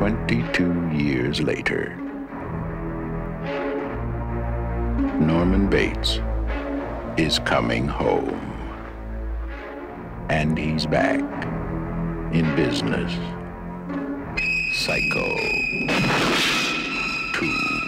22 years later, Norman Bates is coming home. And he's back in business. Psycho 2.